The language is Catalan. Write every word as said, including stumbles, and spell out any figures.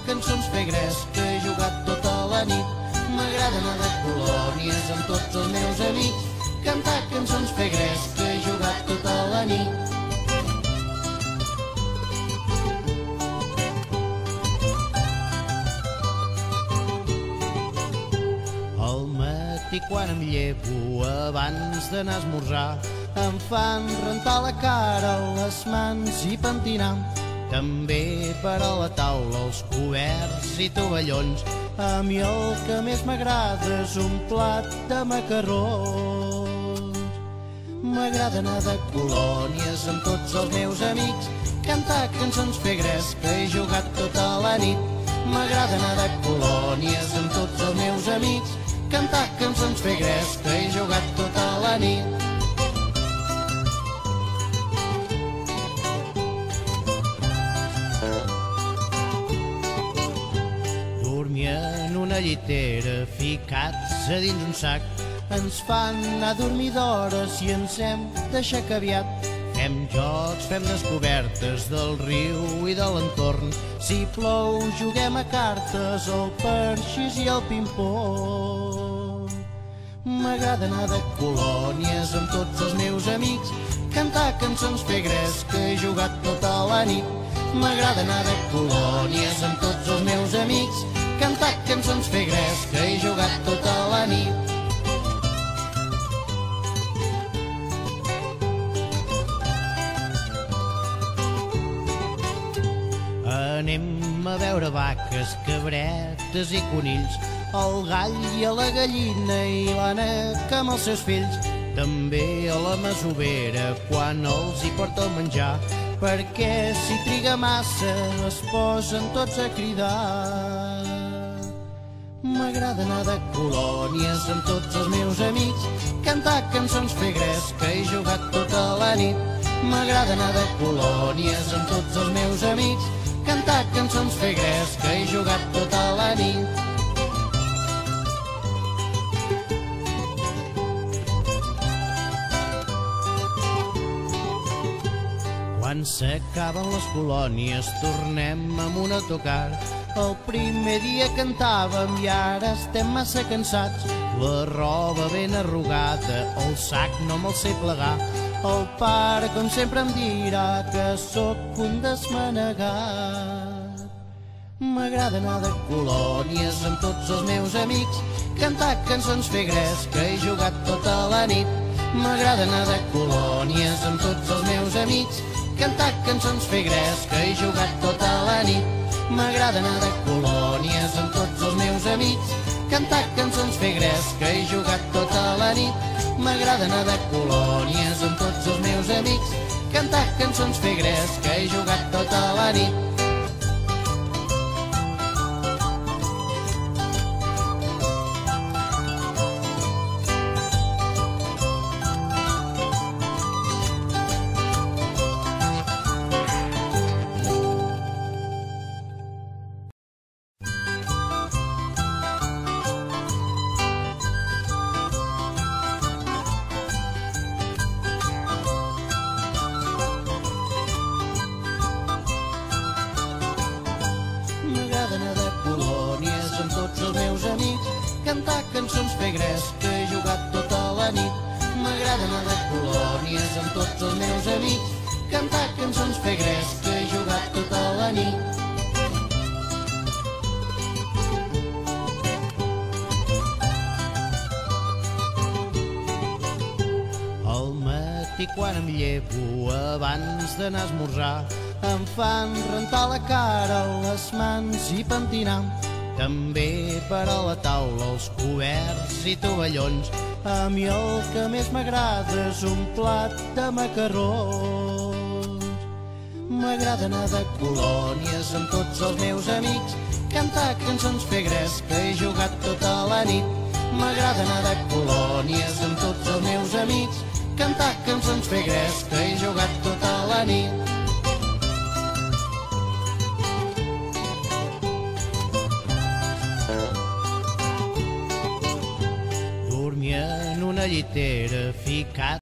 cançons, fer gresca, he jugat tota la nit. M'agrada anar de colònies amb tots els meus amics, cantar cançons, fer gresca, he jugat tota la nit. Al matí quan em llevo abans d'anar a esmorzar em fan rentar la cara, les mans i pentinar. També per a la taula els coberts i tovallons. A mi el que més m'agrada és un plat de macarrons. M'agrada anar de colònies amb tots els meus amics, cantar cançons, fer gresca, he jugat tota la nit. M'agrada anar de colònies amb tots els meus amics, cantar cançons, fer gresca, he jugat tota la nit. Dormir en una llitera ficats a dins un sac, ens fan anar a dormir d'hores i ens hem d'aixecar aviat. Fem jocs, fem descobertes del riu i de l'entorn. Si plou juguem a cartes, al parxís i al ping-pong. M'agrada anar de colònies amb tots els meus amics, cantar cançons, fer gresca, he jugat tota la nit. M'agrada anar de colònies amb tots els meus amics, cantar cançons, fer gresca, he jugat tota la nit. Anem a veure vaques, cabretes i conills, el gall i a la gallina i l'ànec amb els seus fills. També a la masovera quan els hi porta el menjar, perquè si triga massa es posen tots a cridar. M'agrada anar de colònies amb tots els meus amics, cantar cançons, fer gresca, he jugat tota la nit. M'agrada anar de colònies amb tots els meus amics, cantar cançons, fer gresca, he jugat tota la nit. Quan s'acaben les colònies tornem amb un autocar. El primer dia cantàvem i ara estem massa cansats. La roba ben arrugada, el sac no me'l sé plegar. El pare, com sempre, em dirà que sóc un desmanegat. M'agrada anar de colònies amb tots els meus amics, cantar cançons, fer gresca, he jugat tota la nit. M'agrada anar de colònies amb tots els meus amics, cantar cançons, fer gresca, he jugat tota la nit. M'agrada anar de colònies amb tots els meus amics, cantar cançons, fer gresca, he jugat tota la nit. M'agrada anar de colònies amb tots els meus amics, cantar cançons, fer gresca, he jugat tota la nit. M'agrada anar de colònies amb tots els meus amics, cantar cançons, fer gresca, he jugat tota la nit. M'agrada anar de colònies amb tots els meus amics, cantar cançons, fer gresca, he jugat tota la nit. Al matí quan em llevo abans d'anar a esmorzar em fan rentar la cara, les mans i pentinar. També per a la taula els coberts i tovallons. A mi el que més m'agrada és un plat de macarrons. M'agrada anar de colònies amb tots els meus amics, cantar cançons, fer gresca, he jugat tota la nit. M'agrada anar de colònies amb tots els meus amics, cantar cançons, fer gresca, he jugat tota la nit. Dormia en una llitera ficat